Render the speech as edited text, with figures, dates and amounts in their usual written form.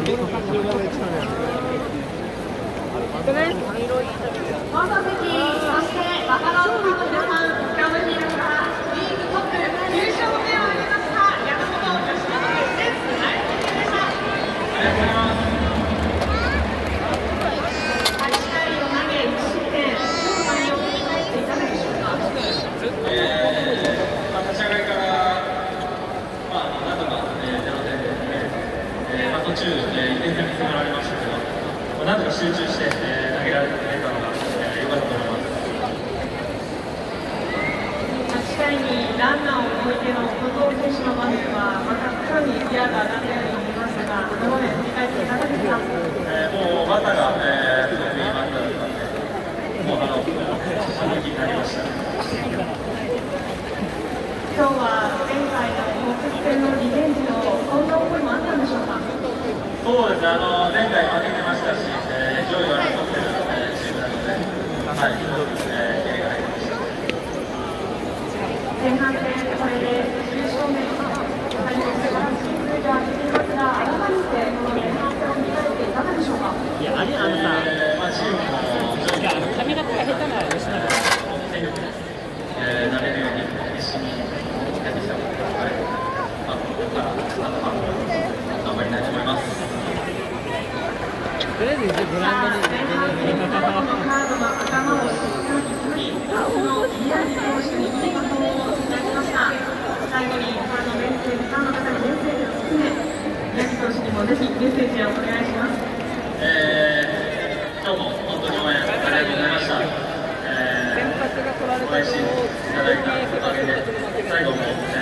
バファローズの皆さん、グラムヒールからリーグトップ9勝目を挙げました山本由伸選手です。大変でした。8回を投げ無失点、評価にお振り返っていかがでしょうか。 立ち上がりから、なんとか0点で、途中、2点差に迫られましたけど、なんとか集中して、投げられたのが良かったと思います。 8回にランナーを置いての後藤選手の場面は、またさらにギアが上がったように見えますが、この場面、振り返っていかがですか。 もうバッターが、すごくいいバッターだったので、もう完璧になりました。 今日は前回のホークス戦のリベンジのこんな思いもあったんでしょうか。 そうですね、前回負けてましたし、上位を争っているチームなので、はい、気合が入ってました。 前半戦、これで9勝目、大変素晴らしい数字を挙げていますが、改めてこの前半戦を振り返っていかがでしょうか。 いや、チームも髪型が下手な吉永戦力でなれるように必死にやってきたので、ここから頑張りたいと思います。 とりあえずグラウンドに前半戦からこのカードの頭をしっかりその宮城投手にいいバトンをつなぎました。最後にファンのメッセージ、ファンの方にメッセージを含め、宮城投手にもぜひメッセージをお願いします。 今日も本当に応援ありがとうございました。応援していただいたおかげで最後も